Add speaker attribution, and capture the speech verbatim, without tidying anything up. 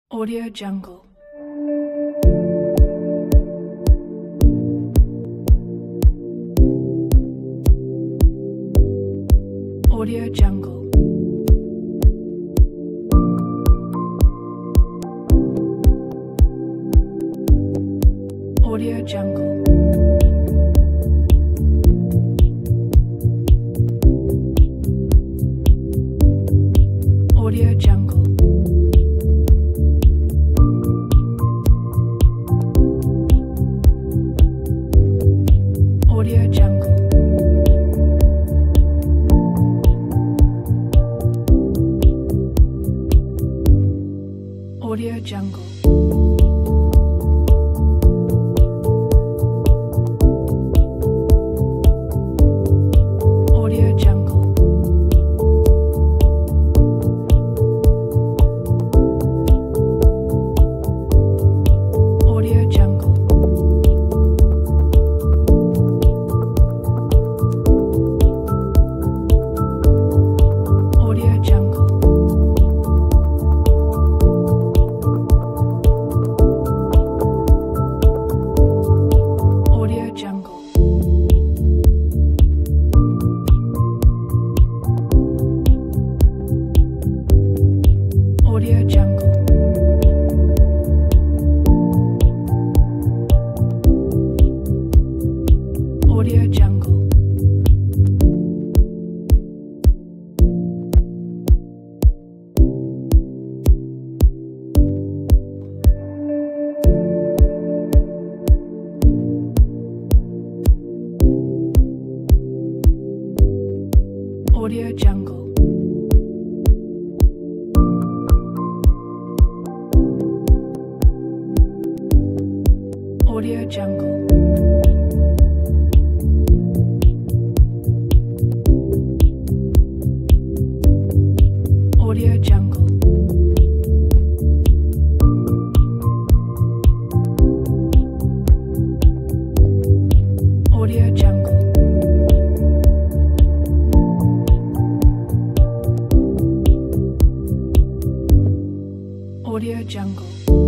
Speaker 1: Audio Jungle. Audio Jungle. Audio Jungle. Audio Jungle. Audio Jungle. Audio Jungle. Audio Jungle. Audio Jungle. Audio Jungle. Audio Jungle. Audio Jungle. Audio Jungle. Audio Jungle. Audio Jungle. Audio Jungle. Audio Jungle. Audio Jungle.